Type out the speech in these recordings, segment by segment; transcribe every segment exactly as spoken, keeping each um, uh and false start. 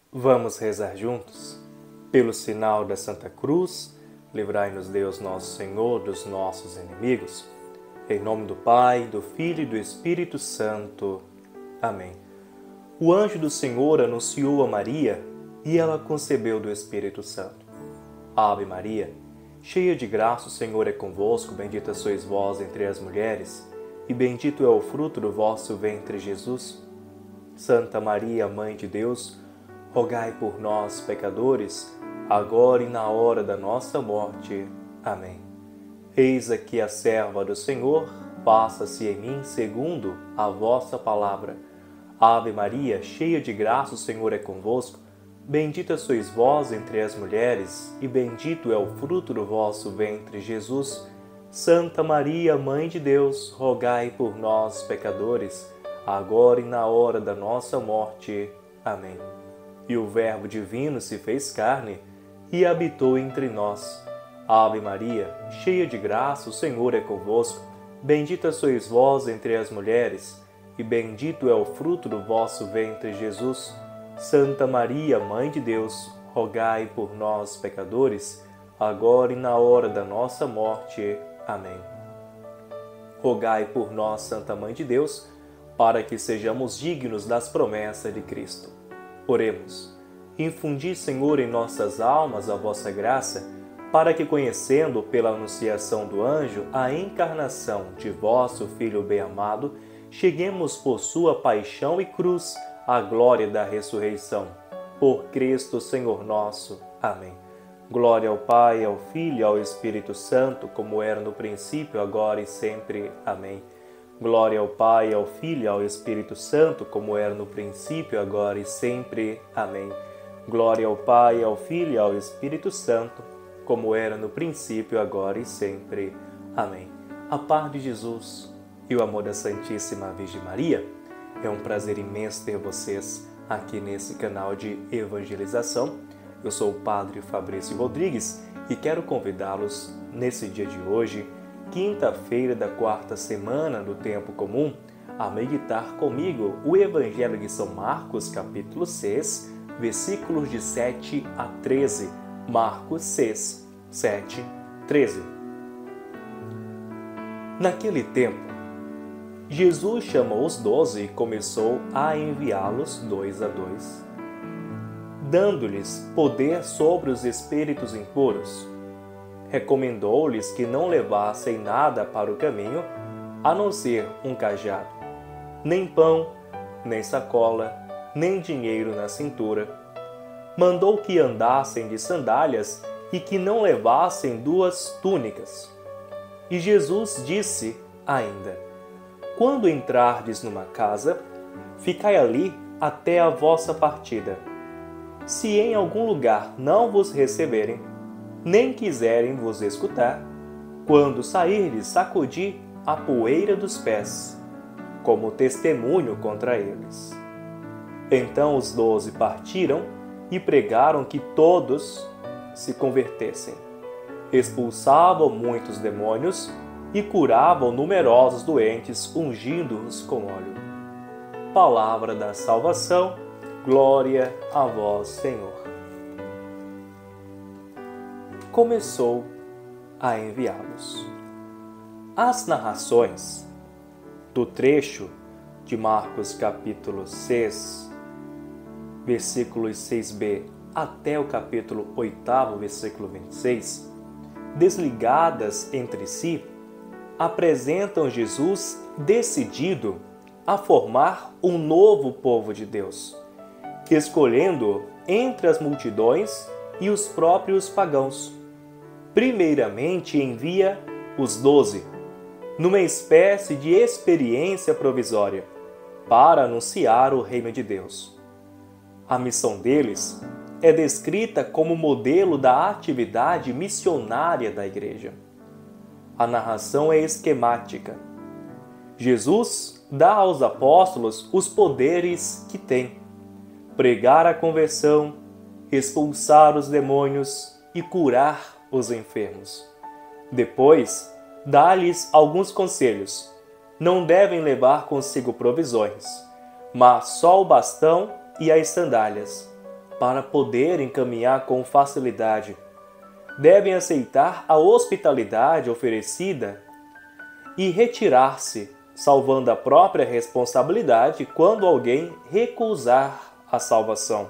Vamos rezar juntos? Pelo sinal da Santa Cruz, livrai-nos Deus nosso Senhor dos nossos inimigos. Em nome do Pai, do Filho e do Espírito Santo. Amém. O anjo do Senhor anunciou a Maria e ela concebeu do Espírito Santo. Ave Maria, cheia de graça, o Senhor é convosco, bendita sois vós entre as mulheres, e bendito é o fruto do vosso ventre, Jesus. Santa Maria, Mãe de Deus, rogai por nós, pecadores, agora e na hora da nossa morte. Amém. Eis aqui a serva do Senhor, faça-se em mim segundo a vossa palavra. Ave Maria, cheia de graça, o Senhor é convosco, bendita sois vós entre as mulheres, e bendito é o fruto do vosso ventre, Jesus. Santa Maria, Mãe de Deus, rogai por nós, pecadores, agora e na hora da nossa morte. Amém. E o Verbo divino se fez carne e habitou entre nós. Ave Maria, cheia de graça, o Senhor é convosco. Bendita sois vós entre as mulheres, e bendito é o fruto do vosso ventre, Jesus. Santa Maria, Mãe de Deus, rogai por nós, pecadores, agora e na hora da nossa morte. Amém. Rogai por nós, Santa Mãe de Deus, para que sejamos dignos das promessas de Cristo. Oremos. Infundi, Senhor, em nossas almas a vossa graça, para que, conhecendo pela anunciação do anjo a encarnação de vosso Filho bem-amado, cheguemos por sua paixão e cruz à glória da ressurreição. Por Cristo, Senhor nosso. Amém. Glória ao Pai, ao Filho e ao Espírito Santo, como era no princípio, agora e sempre. Amém. Glória ao Pai, ao Filho e ao Espírito Santo, como era no princípio, agora e sempre. Amém. Glória ao Pai, ao Filho e ao Espírito Santo, como era no princípio, agora e sempre. Amém. A paz de Jesus e o amor da Santíssima Virgem Maria. É um prazer imenso ter vocês aqui nesse canal de evangelização. Eu sou o Padre Fabrício Rodrigues e quero convidá-los nesse dia de hoje, quinta-feira da quarta semana do Tempo Comum, a meditar comigo o Evangelho de São Marcos, capítulo seis, versículos de sete a treze. Marcos seis, sete, treze. Naquele tempo, Jesus chamou os doze e começou a enviá-los dois a dois, dando-lhes poder sobre os espíritos impuros. Recomendou-lhes que não levassem nada para o caminho, a não ser um cajado, nem pão, nem sacola, nem dinheiro na cintura. Mandou que andassem de sandálias e que não levassem duas túnicas. E Jesus disse ainda: quando entrardes numa casa, ficai ali até a vossa partida. Se em algum lugar não vos receberem, nem quiserem vos escutar, quando sairdes, sacudi a poeira dos pés, como testemunho contra eles. Então os doze partiram e pregaram que todos se convertessem. Expulsavam muitos demônios e curavam numerosos doentes, ungindo-os com óleo. Palavra da salvação, glória a vós, Senhor. Começou a enviá-los. As narrações do trecho de Marcos capítulo seis, versículos seis b até o capítulo oito, versículo vinte e seis, desligadas entre si, apresentam Jesus decidido a formar um novo povo de Deus, escolhendo entre as multidões e os próprios pagãos. Primeiramente envia os doze, numa espécie de experiência provisória, para anunciar o reino de Deus. A missão deles é descrita como modelo da atividade missionária da Igreja. A narração é esquemática. Jesus dá aos apóstolos os poderes que tem: pregar a conversão, expulsar os demônios e curar os enfermos. Depois, dá-lhes alguns conselhos. Não devem levar consigo provisões, mas só o bastão e as sandálias. para poderem caminhar com facilidade. Devem aceitar a hospitalidade oferecida e retirar-se, salvando a própria responsabilidade quando alguém recusar a salvação.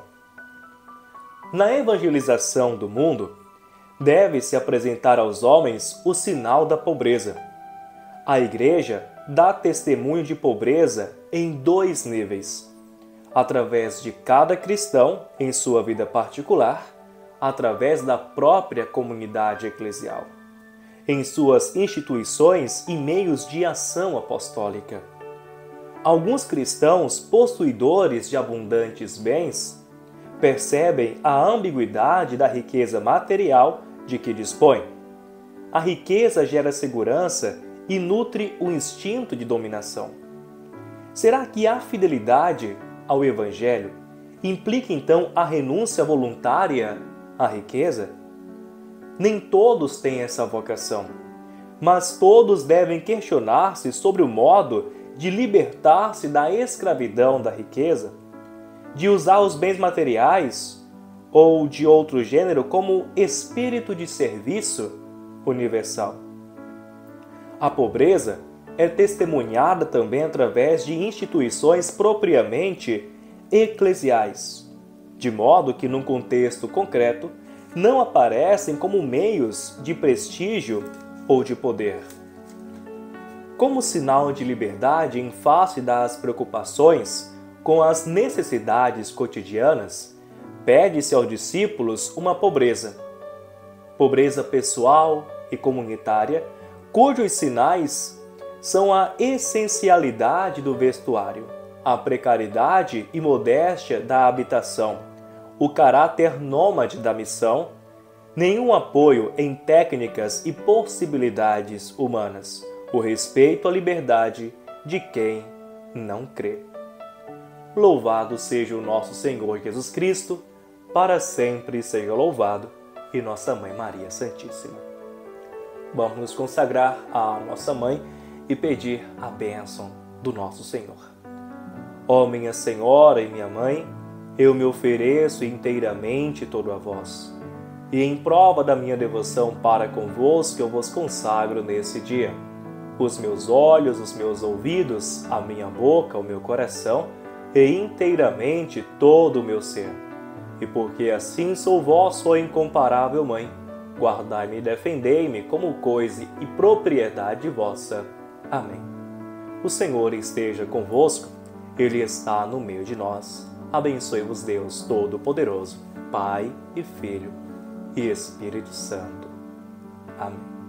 Na evangelização do mundo, deve-se apresentar aos homens o sinal da pobreza. A Igreja dá testemunho de pobreza em dois níveis: através de cada cristão em sua vida particular, através da própria comunidade eclesial, em suas instituições e meios de ação apostólica. Alguns cristãos possuidores de abundantes bens percebem a ambiguidade da riqueza material de que dispõem. A riqueza gera segurança e nutre o instinto de dominação. Será que a fidelidade ao Evangelho implica então a renúncia voluntária à riqueza? Nem todos têm essa vocação, mas todos devem questionar-se sobre o modo de libertar-se da escravidão da riqueza, de usar os bens materiais ou de outro gênero como espírito de serviço universal. A pobreza é testemunhada também através de instituições propriamente eclesiais, de modo que, num contexto concreto, não aparecem como meios de prestígio ou de poder. Como sinal de liberdade em face das preocupações com as necessidades cotidianas, pede-se aos discípulos uma pobreza, pobreza pessoal e comunitária, cujos sinais são a essencialidade do vestuário, a precariedade e modéstia da habitação, o caráter nômade da missão, nenhum apoio em técnicas e possibilidades humanas, o respeito à liberdade de quem não crê. Louvado seja o nosso Senhor Jesus Cristo, para sempre seja louvado, e nossa Mãe Maria Santíssima. Vamos nos consagrar à nossa Mãe e pedir a bênção do nosso Senhor. Ó minha Senhora e minha Mãe, eu me ofereço inteiramente todo a vós, e em prova da minha devoção para convosco eu vos consagro nesse dia os meus olhos, os meus ouvidos, a minha boca, o meu coração e inteiramente todo o meu ser. E porque assim sou vosso incomparável Mãe, guardai-me e defendei-me como coisa e propriedade vossa. Amém. O Senhor esteja convosco, Ele está no meio de nós. Abençoe-vos Deus Todo-Poderoso, Pai e Filho e Espírito Santo. Amém.